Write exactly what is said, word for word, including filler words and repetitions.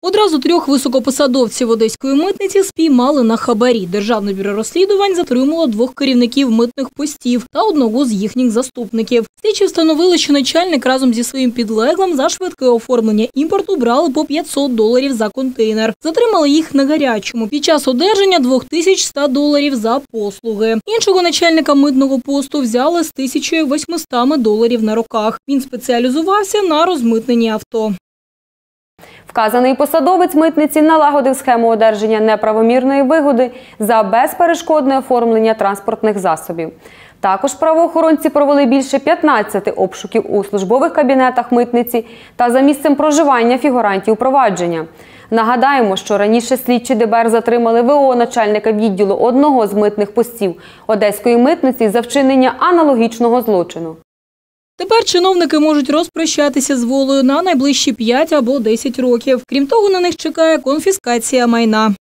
Одразу трьох високопосадовців одеської митниці спіймали на хабарі. Державне бюро розслідувань затримало двох керівників митних постів та одного з їхніх заступників. Слідчі встановили, що начальник разом зі своїм підлеглим за швидке оформлення імпорту брали по п'ятсот доларів за контейнер. Затримали їх на гарячому під час одержання дві тисячі сто доларів за послуги. Іншого начальника митного посту взяли з тисячою восьмистами доларів на руках. Він спеціалізувався на розмитненні авто. Вказаний посадовець митниці налагодив схему одержання неправомірної вигоди за безперешкодне оформлення транспортних засобів. Також правоохоронці провели більше п'ятнадцяти обшуків у службових кабінетах митниці та за місцем проживання фігурантів провадження. Нагадаємо, що раніше слідчі де бе ер затримали ве о начальника відділу одного з митних постів одеської митниці за вчинення аналогічного злочину. Тепер чиновники можуть розпрощатися з волею на найближчі п'ять або десять років. Крім того, на них чекає конфіскація майна.